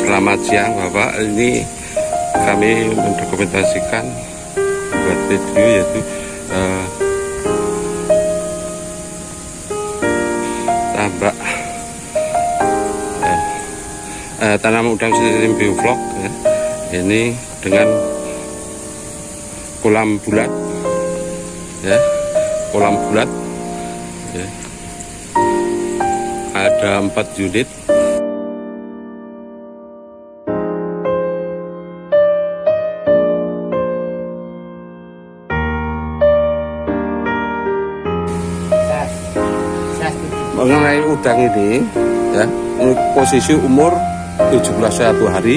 Selamat siang Bapak, ini kami mendokumentasikan buat video yaitu tambak tanam udang sistem bioflok ya. Ini dengan kolam bulat ya, kolam bulat ya. Ada 4 unit. Mengenai udang ini ya, posisi umur 71 hari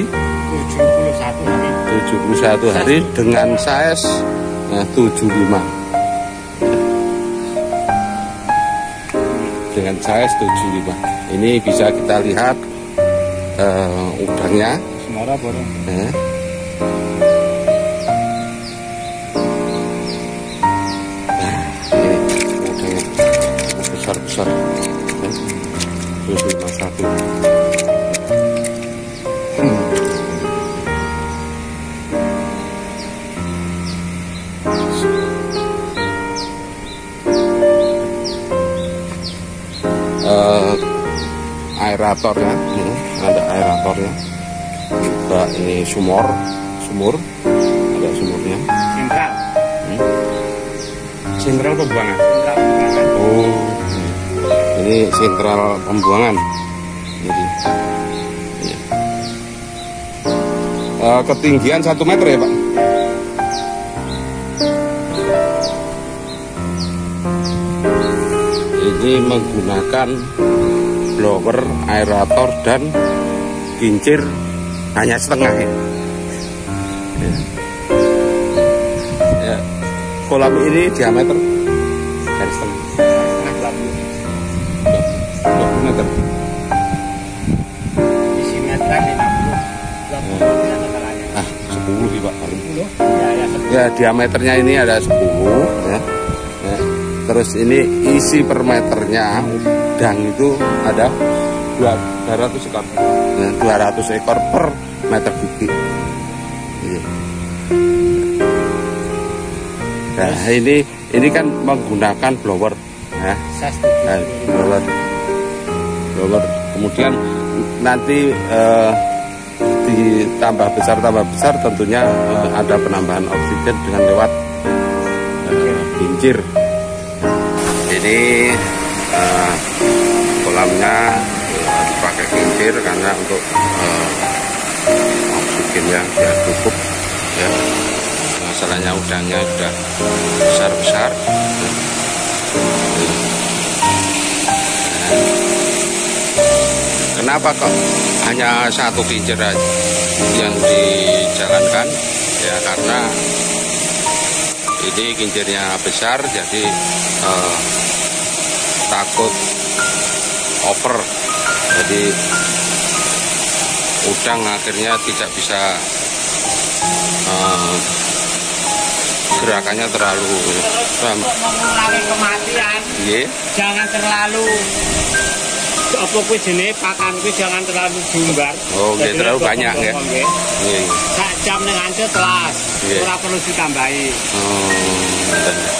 71 hari dengan size 75 dengan size 75. Ini bisa kita lihat udangnya ya. Nah, ini udangnya besar-besar 51. Aeratornya, ada aeratornya. Nah, ini sumur, ada sumurnya. Sentral pembuangan. Oh, ini sentral pembuangan. Jadi, ya. Ketinggian 1 meter ya Pak. Ini menggunakan blower, aerator, dan kincir hanya setengah ya. Ya. Kolam ini diameter dari setengah 20 meter. Isi meter 50. 10 sih Pak paling. Ya, diameternya ini ada 10 ya. Terus ini isi per meternya udang itu ada 200 ekor. Nah, 200 ekor per meter kubik. Nah, ini kan menggunakan blower ya. Nah, blower. Kemudian nanti ditambah besar tentunya ada penambahan oksigen dengan lewat kincir. Ini kolamnya dipakai kincir karena untuk oksigennya biar cukup ya. Masalahnya udangnya sudah besar-besar. Kenapa kok hanya 1 kincir aja yang dijalankan? Ya karena ini kincirnya besar, jadi takut over, jadi udang akhirnya tidak bisa gerakannya terlalu mengurangi kematian. Jangan terlalu apa kuwi jenenge pakan kuwi jangan terlalu jumbar. Oh, nggih terlalu banyak ya. Nggih. Sak jam ning ancet telas. Ora perlu ditambahi. Oh,